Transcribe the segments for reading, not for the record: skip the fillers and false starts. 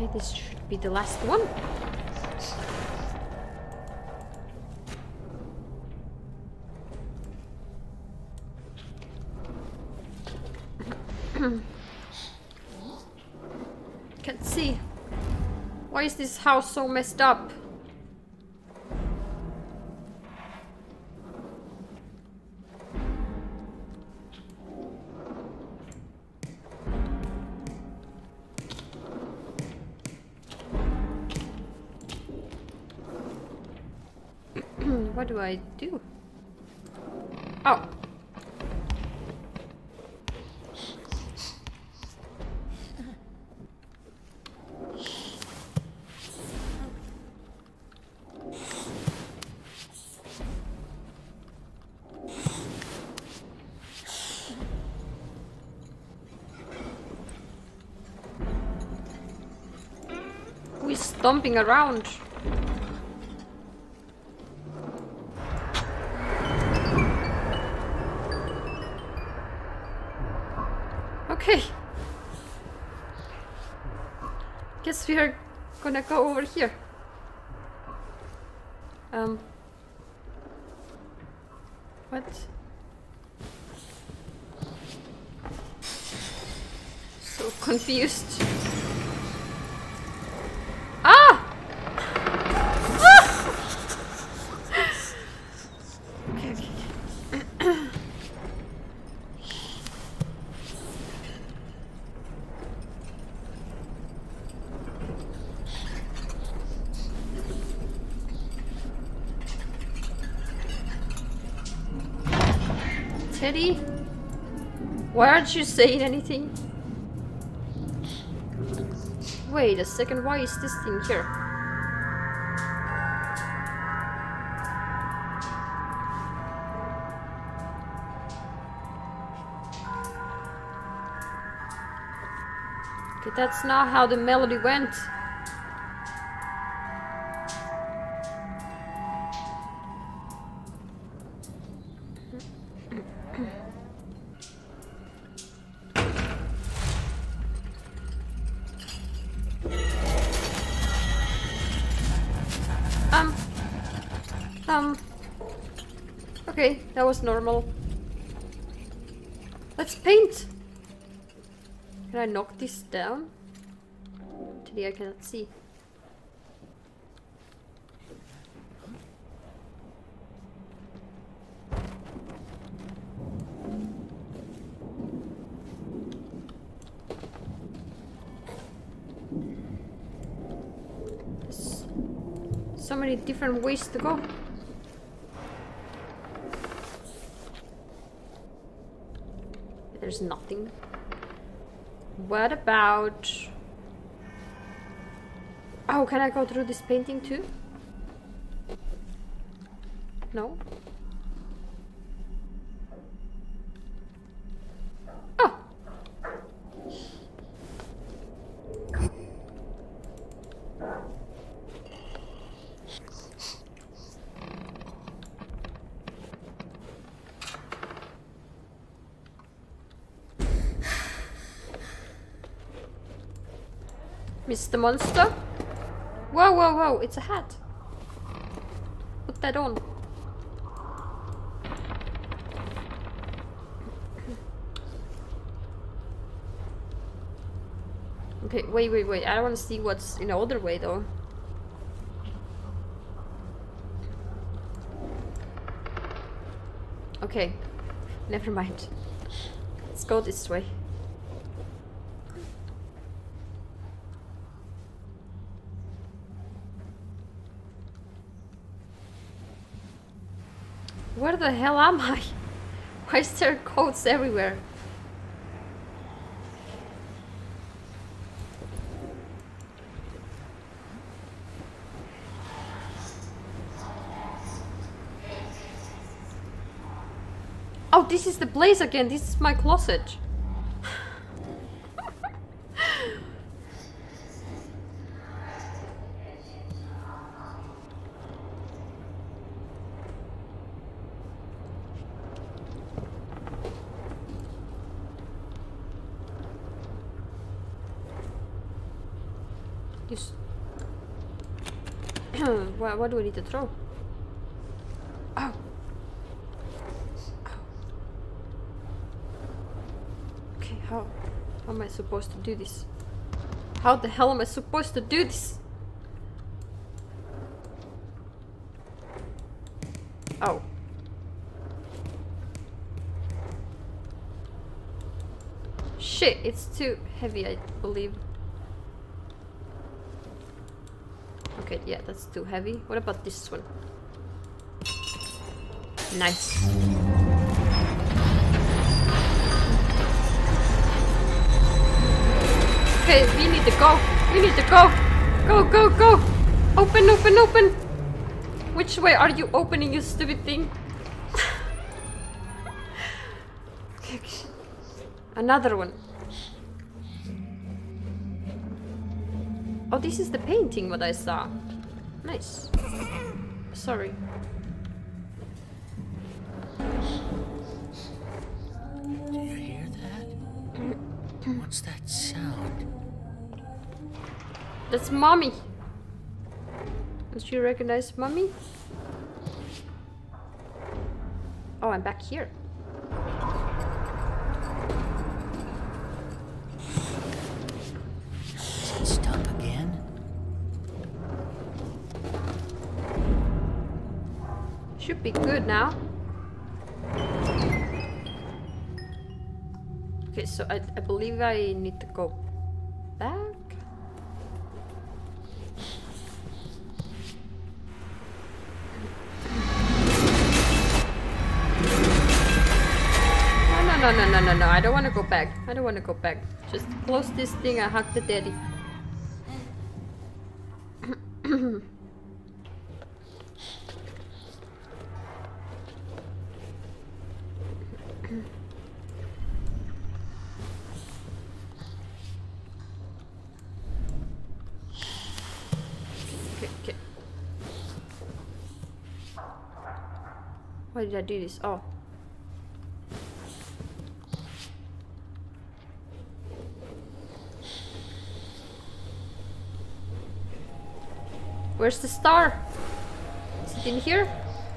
Okay, this should be the last one. Can't see. Why is this house so messed up? What do I do? Oh. Who is stomping around? Okay. Guess we are gonna go over here. What? So confused. Ah! Ah! Okay, okay, okay. Teddy? Why aren't you saying anything? Wait a second, why is this thing here? Okay, that's not how the melody went. Okay, that was normal. Let's paint! Can I knock this down? Today I cannot see. There's so many different ways to go. There's nothing. What about... Oh, can I go through this painting too? No? Oh! Mr. Monster? Whoa, whoa, whoa, it's a hat. Put that on. Okay, wait, wait, wait. I don't want to see what's in the other way though. Okay, never mind. Let's go this way. Where the hell am I? Why is there coats everywhere? Oh, this is the place again. This is my closet. What do I need to throw? Oh. Okay, how am I supposed to do this? How the hell am I supposed to do this? Oh. Shit, it's too heavy, I believe. Okay, yeah, that's too heavy. What about this one? Nice. Okay, we need to go. We need to go. Go, go, go. Open, open, open. Which way are you opening, you stupid thing? Okay. Another one. Oh, this is the painting what I saw. Nice. Sorry. Do you hear that? What's that sound? That's Mommy. Don't you recognize Mommy? Oh, I'm back here. Is it stuck again? Should be good now. Okay, so I believe I need to go back. No, I don't want to go back. I don't want to go back. Just close this thing and hug the daddy. Okay. Why did I do this? Oh. Where's the star? Is it in here?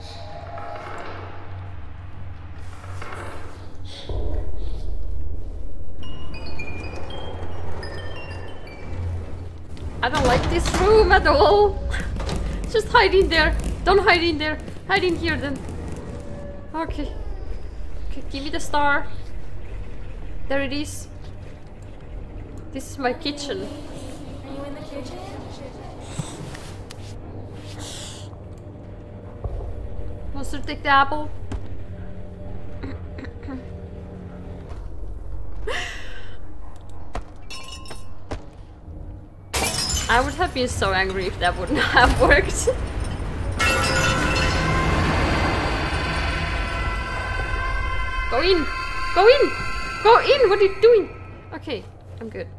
I don't like this room at all. Just hide in there. Don't hide in there. Hide in here then. Okay. Okay, give me the star. There it is. This is my kitchen. Are you in the kitchen? Monster, take the apple. I would have been so angry if that wouldn't have worked. Go in! Go in! Go in! What are you doing? Okay, I'm good.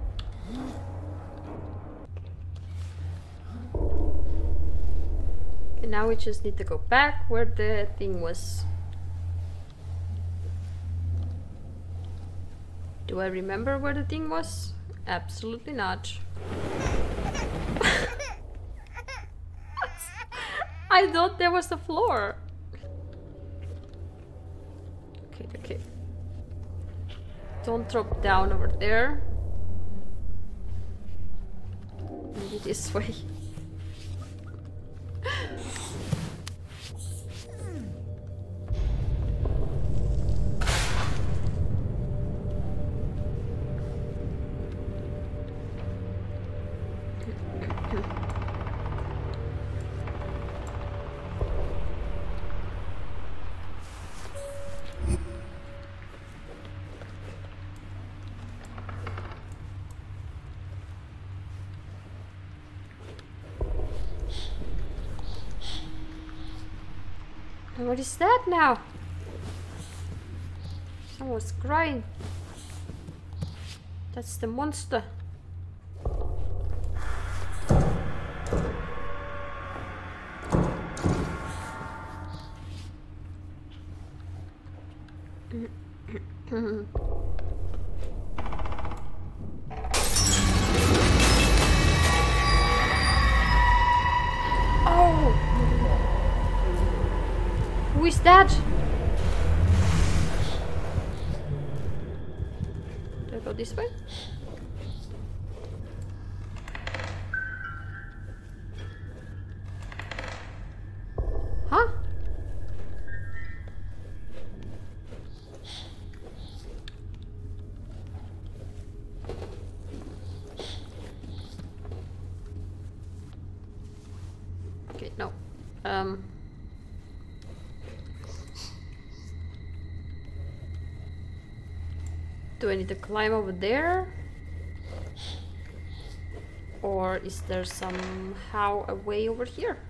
And now we just need to go back where the thing was. Do I remember where the thing was? Absolutely not. I thought there was the floor. Okay. Don't drop down over there. Maybe this way. What is that now? Someone's crying. That's the monster. Oh Who is that? Do I go this way? Huh? Okay, no. Do I need to climb over there? Or is there somehow a way over here?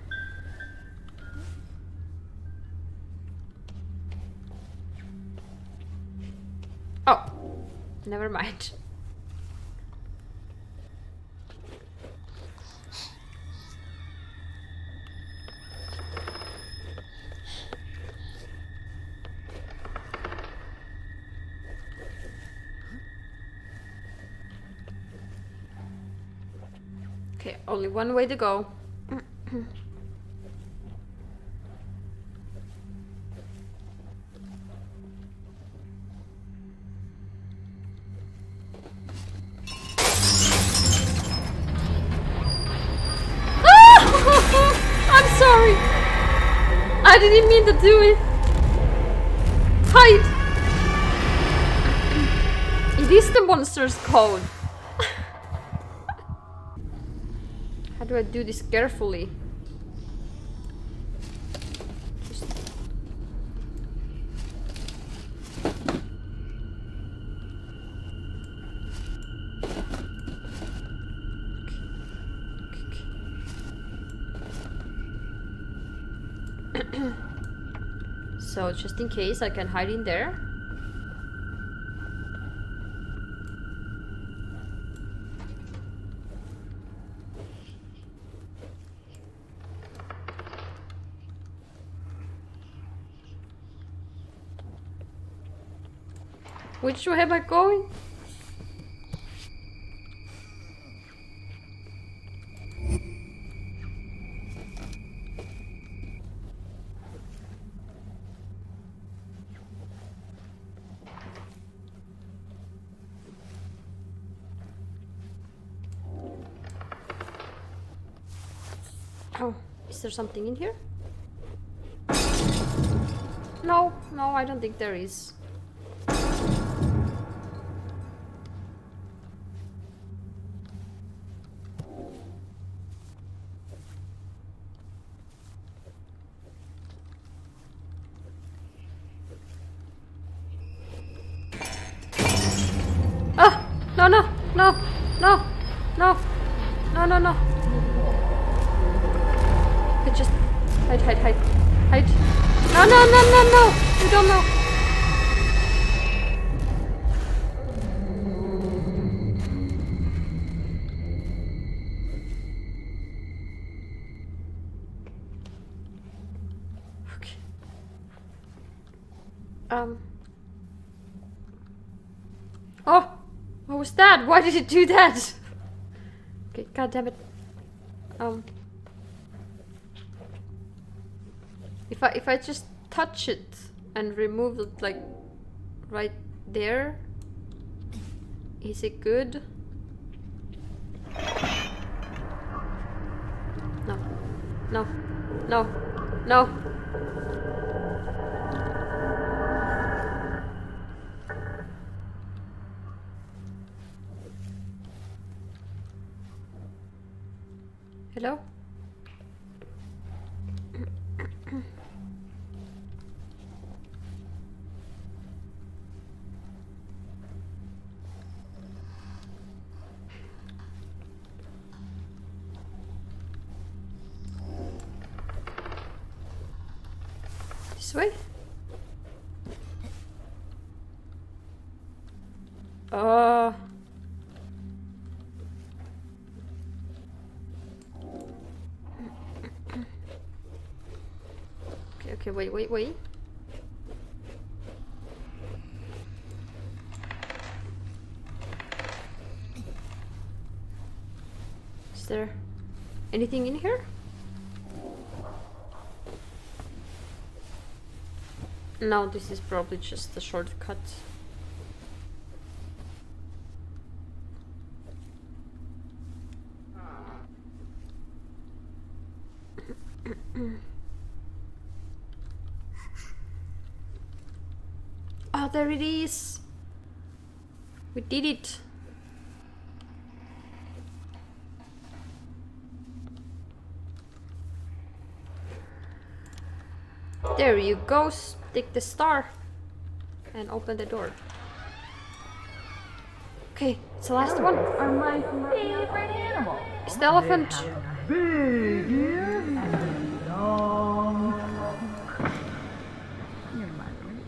Oh, never mind. Okay, only one way to go. I'm sorry. I didn't mean to do it. Hide. It is the monster's code. How do I do this carefully? Just... Okay. So just in case I can hide in there. Which way am I going? Oh, is there something in here? No, no, I don't think there is. Ah! No, no, no, no, no, no, no, no. Okay, just hide, hide, hide, hide. No, no, no, no, no. You don't know. Okay. Oh, what was that? Why did it do that? Okay, god damn it. If I just touch it and remove it like right there, is it good? No, no, no, no. Hello? This way? Okay, wait. Is there anything in here? No, this is probably just a shortcut. Oh, there it is. We did it. There you go. Stick the star and open the door. Okay, it's the last one. Are my favorite animal. It's the elephant. Big ears and long. You're my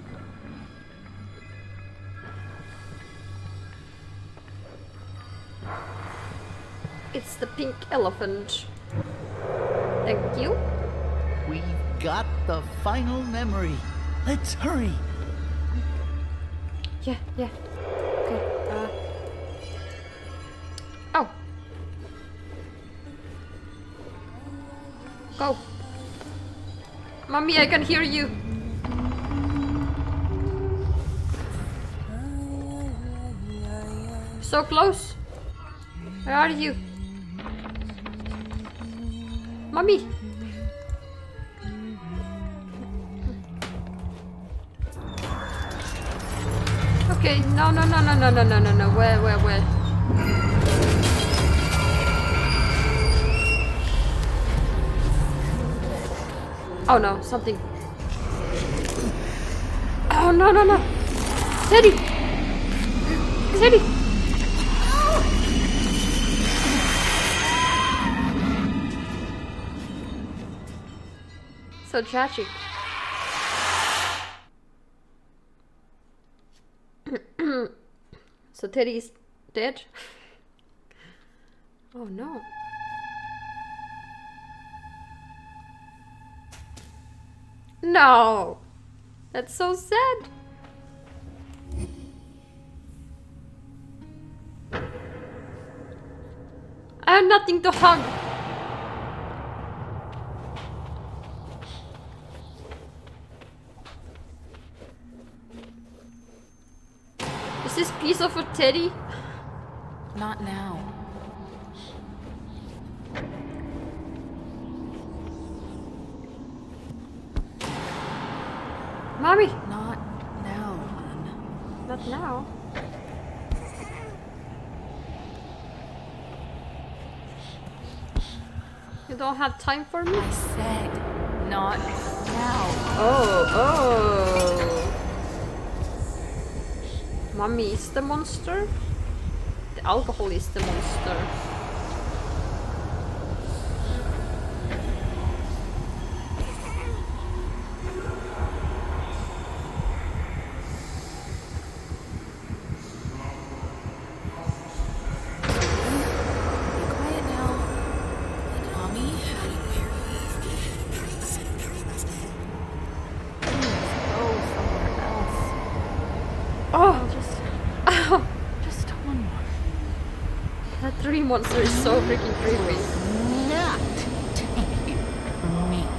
It's the pink elephant. Thank you. We've got the final memory. Let's hurry. Yeah. Okay. Oh. Go. Mommy, I can hear you. So close. Where are you? Mommy. Okay, no. Where? Oh no, something. Oh no. Teddy! So tragic. So Teddy's dead? Oh no. No! That's so sad. I have nothing to hug. Is this piece of a teddy? Not now. Mommy! Not now, hon. Not now. You don't have time for me? I said not now. Oh. Mommy is the monster? The alcohol is the monster. Quiet now. Mommy? Oh! Just one more. That tree monster is so freaking creepy. Not take it from me.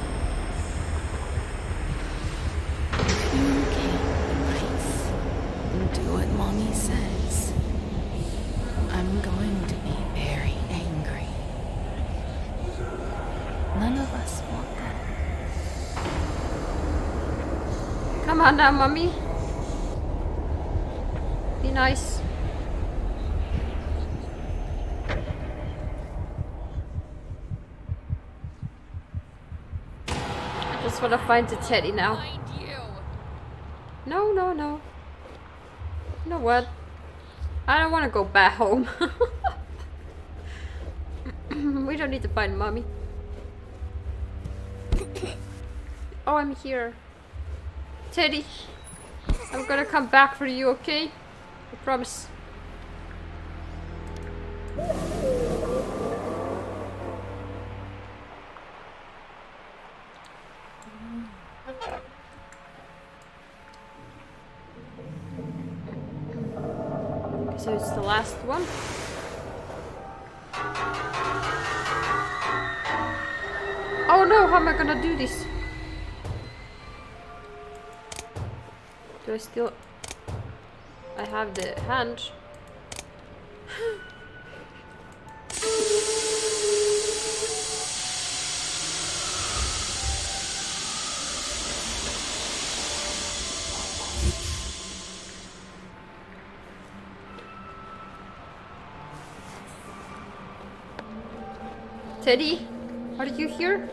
You can't erase and do what Mommy says. I'm going to be very angry. None of us want that. Come on now, Mommy. Be nice. I just want to find the teddy now. No. You know what? I don't want to go back home. We don't need to find Mommy. Oh, I'm here. Teddy, I'm gonna come back for you, okay? I promise. So it's the last one. Oh no, how am I gonna do this? Do I still... I have the hand. Teddy, are you here?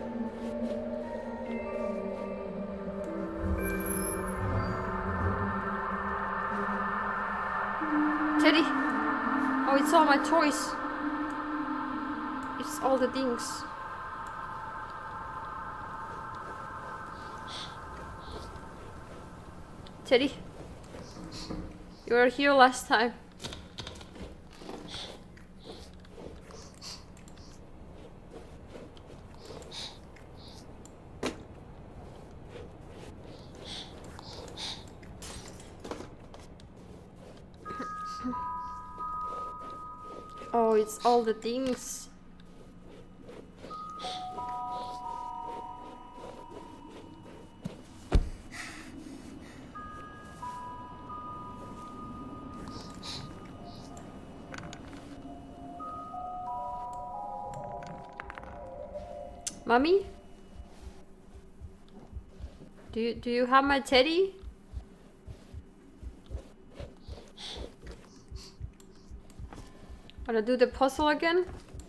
Teddy! Oh, it's all my toys. It's all the things. Teddy, you were here last time. Oh, it's all the things. Mommy? Do you have my teddy? Wanna do the puzzle again?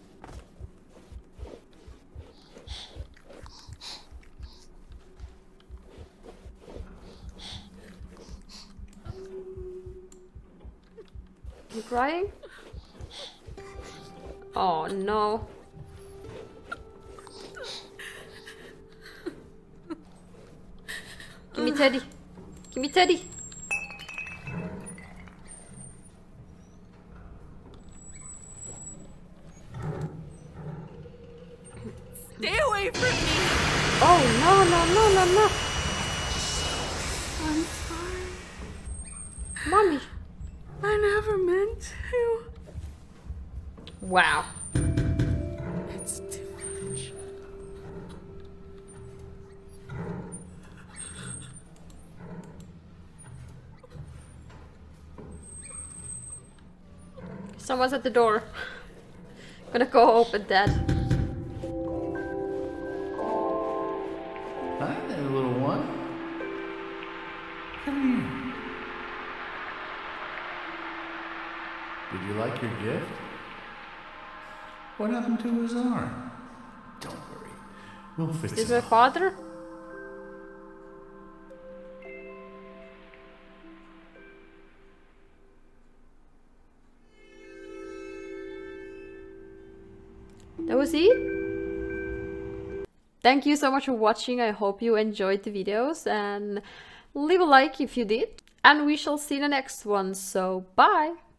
You crying? Oh no. Give me Teddy. Give me Teddy. Stay away from me! Oh no no no no no. I'm sorry. Mommy. I never meant to. Wow. It's too much. Someone's at the door. Gonna go open that. Hi there, little one. Come here. Did you like your gift? What happened to his arm? Don't worry. We'll fix it. Is my father? That was it? Thank you so much for watching. I hope you enjoyed the videos and leave a like if you did. And we shall see the next one. So bye!